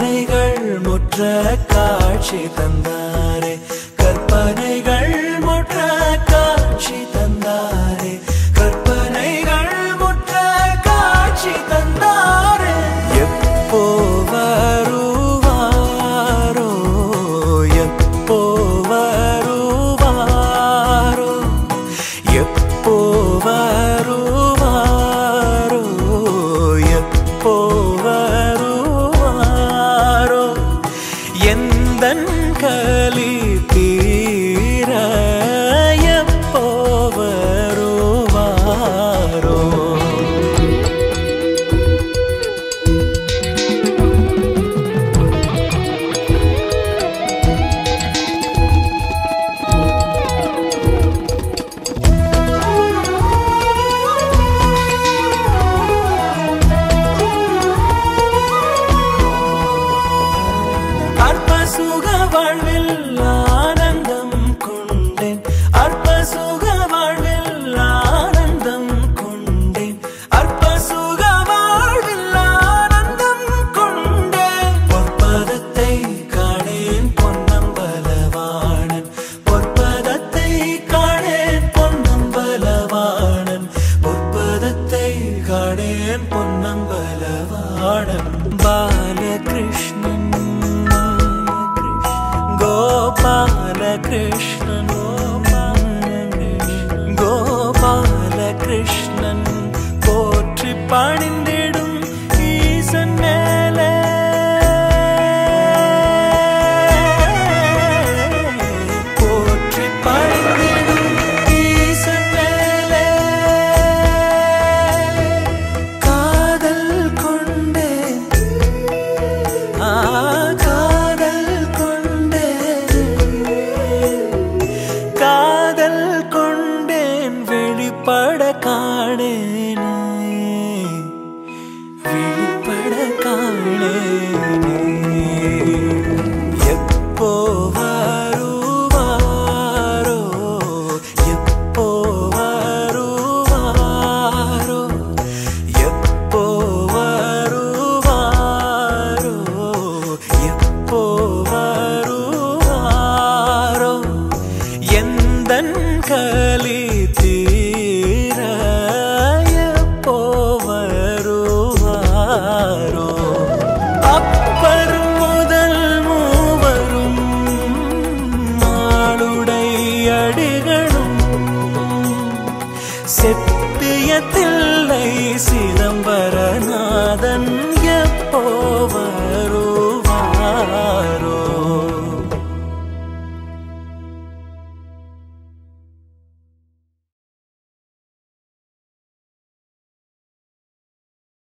கற்பனைகள் முற்ற காட்சி தந்தாரே கற்பனைகள் முற்ற காட்சி தந்தாரே கற்பனைகள் முற்ற காட்சி தந்தாரே எப்போ வருவாரோ எப்போ வருவாரோ எப்போ வருவாரோ எப்போ வருவாரோ எந்தன் கலி தீர எப்போ வருவாரோ அற்பசுக வாழ்வில் ஆனந்தம் கொண்டேன் அற்பசுக வாழ்வில் ஆனந்தம் கொண்டேன் அற்பசுக வாழ்வில் ஆனந்தம் கொண்டேன் பொற்பதத்தை காணேன் பொன்னம்பலவாணன் பொற்பதத்தை காணேன் பொன்னம்பலவாணன் பொற்பதத்தை காணேன் பொன்னம்பலவாணன் பாலகிருஷ்ணன் கோபாலகிருஷ்ணன் கோபாலகிருஷ்ணன் போற்றி பணிந்திடும் ஈசன் மேலே போற்றி பணிந்திடும் ஈசன் மேலே காதல் கொண்டேன் காதல் கொண்டேன் வெளிப்பட காணேனே வெளிப்பட காணேனே எப்போ வருவாரோ எப்போ வருவாரோ எப்போ வருவாரோ எப்போ வருவாரோ எந்தன் கலி தீர எப்போ வருவாரோ அப்பர் முதல் மூவரும் மாளுடை அடிகளும் செப்பிய தில்லை சிதம்பரனா